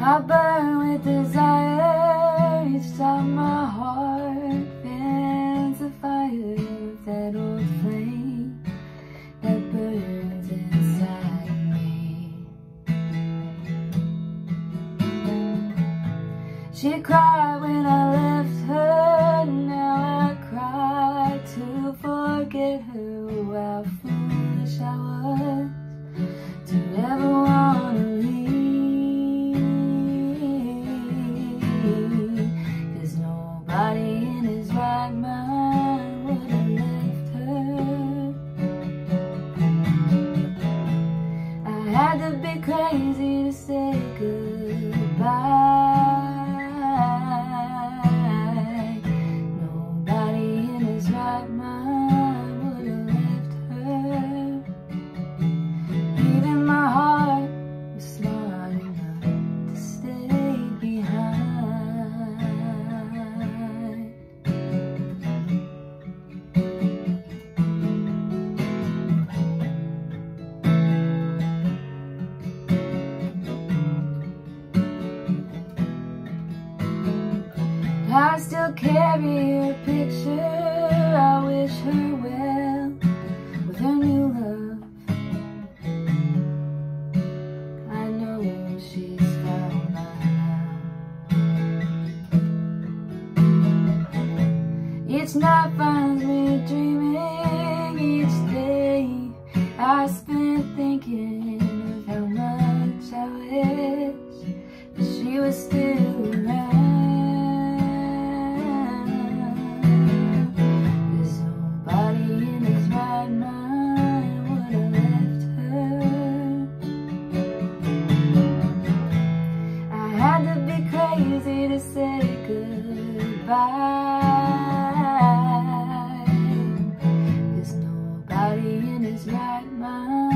I burn with desire each time my heart fans the fire of that old flame that burns inside me. She cried when I left her, now I cry to forget her. Oh, how foolish I was to ever want to leave, 'cause nobody in his right mind would have left her. I had to be crazy to say goodbye. I still carry her picture. I wish her well with her new love. I know she's found now. Each night finds me dreaming. Each day I spent thinking of how much I wish that she was still around. Crazy to say goodbye, 'cause nobody in his right mind